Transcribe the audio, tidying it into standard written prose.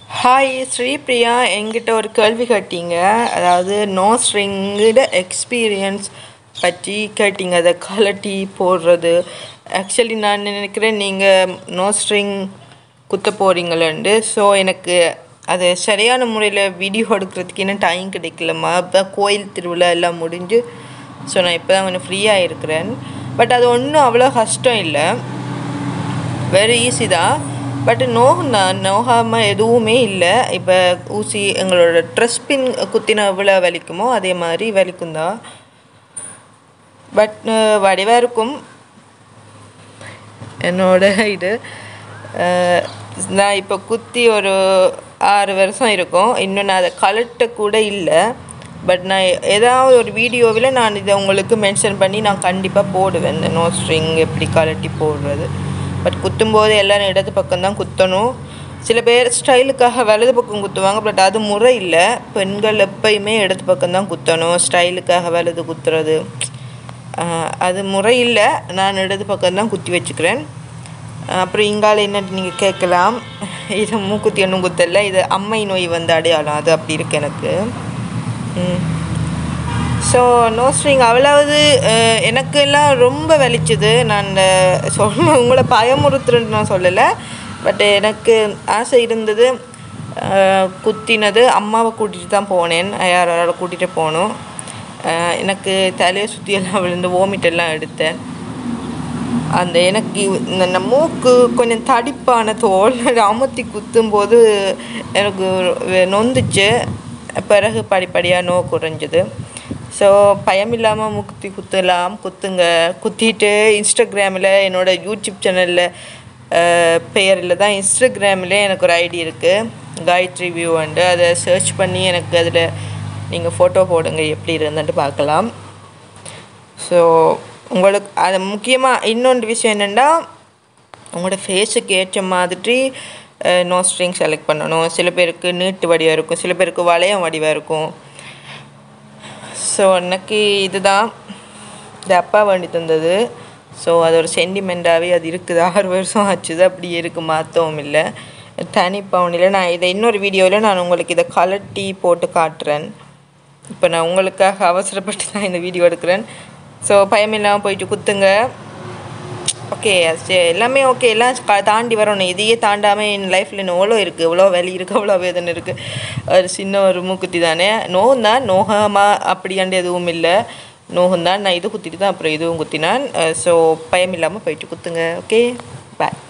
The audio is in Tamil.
ஹாய் ஸ்ரீபிரியா, என்கிட்ட ஒரு கேள்வி கேட்டீங்க. அதாவது நோ ஸ்ட்ரிங்கோட எக்ஸ்பீரியன்ஸ் பற்றி கேட்டீங்க. அதை கலட்டி போடுறது. ஆக்சுவலி நான் நினைக்கிறேன் நீங்கள் நோ ஸ்ட்ரிங் குத்த போகிறீங்களேண்டு. ஸோ எனக்கு அது சரியான முறையில் வீடியோ எடுக்கிறதுக்கு இன்னும் டைம் கிடைக்கலம்மா. அப்போ கோயில் திருவிழா எல்லாம் முடிஞ்சு. ஸோ நான் இப்போ தான் கொஞ்சம் ஃப்ரீயாக இருக்கிறேன். பட் அது ஒன்றும் அவ்வளோ கஷ்டம் இல்லை, வெரி ஈஸி தான். பட் நோகாமல் எதுவுமே இல்லை. இப்போ ஊசி எங்களோட ட்ரெஸ் பின் குத்தின எவ்வளோ வலிக்குமோ அதே மாதிரி வலிக்கும் தான். பட் வடிவாக இருக்கும் என்னோட இது. நான் இப்போ குத்தி ஒரு 6 வருஷம் இருக்கும். இன்னும் நான் அதை கலட்டக்கூட இல்லை. பட் நான் ஏதாவது ஒரு வீடியோவில் நான் இதை உங்களுக்கு மென்ஷன் பண்ணி நான் கண்டிப்பாக போடுவேன், இந்த நோ ஸ்ட்ரிங் எப்படி கலட்டி போடுறது. பட் குத்தும்போது எல்லோரும் இடது பக்கம்தான் குத்தணும். சில பேர் ஸ்டைலுக்காக வலது பக்கம் குத்துவாங்க. பட் அது முறை இல்லை. பெண்கள் எப்பயுமே இடது பக்கம்தான் குத்தணும். ஸ்டைலுக்காக வலது குத்துறது அது முறை இல்லை. நான் இடது பக்கம்தான் குத்தி வச்சுக்கிறேன். அப்புறம் இங்கால என்ன நீங்கள் கேட்கலாம், இது மூக்குத்தி ஒன்றும் குத்தலை, இது அம்மை நோய் வந்து அடையாளம், அது அப்படி இருக்கு எனக்கு. ஸோ நோ ஸ்ட்ரிங் அவ்வளவு எனக்கு எல்லாம் ரொம்ப வலிச்சுது. நான் உங்களை பயமுறுத்துறேன்னு நான் சொல்லலை. பட் எனக்கு ஆசை இருந்தது. குத்தினது அம்மாவை கூட்டிகிட்டு தான் போனேன். யாரால கூட்டிகிட்டு போகணும். எனக்கு தலையை சுற்றியெல்லாம் விழுந்து வாமிட்டெல்லாம் எடுத்தேன். அந்த எனக்கு இந்த மூக்கு கொஞ்சம் தடிப்பான தோல் அமுத்தி குத்தும்போது எனக்கு நொந்துச்சு. பிறகு படிப்படியாக நோ குறைஞ்சிது. ஸோ பயம் இல்லாமல் மூக்குத்தி குத்தலாம், குத்துங்க. குத்திட்டு இன்ஸ்டாகிராமில் என்னோடய யூடியூப் சேனலில் பெயரில் தான் இன்ஸ்டாகிராமில் எனக்கு ஒரு ஐடி இருக்குது, காயத்ரி வியூ அண்டு. அதை சர்ச் பண்ணி எனக்கு அதில் நீங்கள் ஃபோட்டோ போடுங்க, எப்படி இருந்துட்டு பார்க்கலாம். ஸோ உங்களுக்கு அது முக்கியமாக இன்னொன்று விஷயம் என்னென்னா, உங்களோட ஃபேஸுக்கு ஏற்ற மாதிரி நோ ஸ்ட்ரிங் செலக்ட் பண்ணணும். சில பேருக்கு நீட்டு வடிவாக இருக்கும், சில பேருக்கு வளையம் வடிவாக இருக்கும். ஸோ எனக்கு இதுதான் இது அப்பா வேண்டி தந்தது. ஸோ அது ஒரு சென்டிமெண்ட்டாகவே அது இருக்குது. 6 வருஷம் ஆச்சுது, அப்படி இருக்குது, மாற்றவும் இல்லை. தனி பவுனில் நான் இதை இன்னொரு வீடியோவில் நான் உங்களுக்கு இதை கலட்டி போட்டு காட்டுறேன். இப்போ நான் உங்களுக்காக அவசரப்பட்டு தான் இந்த வீடியோ எடுக்கிறேன். ஸோ பயமில்லாமல் போயிட்டு குத்துங்க. ஓகே, எல்லாமே ஓகே, எல்லாம் தாண்டி வரணும். இதையே தாண்டாமல் என் லைஃப்பில் எவ்வளோ இருக்குது, எவ்வளோ வலி இருக்குது, அவ்வளோ வேதனை இருக்குது. ஒரு சின்ன ஒரு மூக்குத்தி தானே. நோகம் நோகமாக அப்படியாண்டு எதுவும் இல்லை. நோகம் தான். நான் இது குத்திட்டு தான் அப்புறம் இதுவும் குத்தினான். ஸோ பயம் இல்லாமல் போயிட்டு குத்துங்க. ஓகே, பாய்.